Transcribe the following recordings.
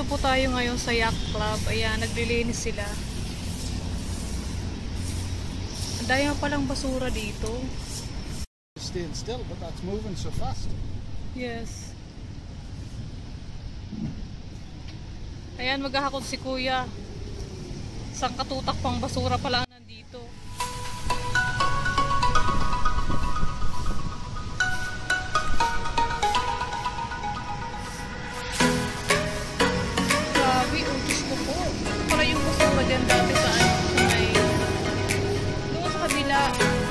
Nandito po tayo ngayon sa Yacht Club. Ayan, naglilinis sila. Ang dami palang basura dito. Staying still, but that's moving so fast. Yes. Ayan, maghahakot si Kuya. Isang katutak pang basura pala nandito. Grabe, utos ko po. Para yung basura dyan dati sa ano, sa may... doon sa kabila.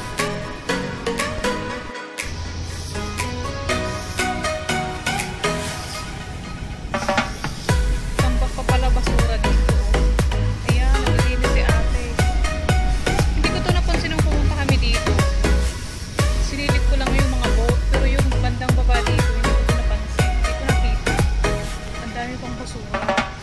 Tambak pa pala basura dito. Ayan, naglilinis si ate. Hindi ko to napansin nung pumunta kami dito. Sinilip ko lang yung mga boat, pero yung bandang baba dito, hindi ko to napansin. Hindi ko nakita. Ang dami pang basura.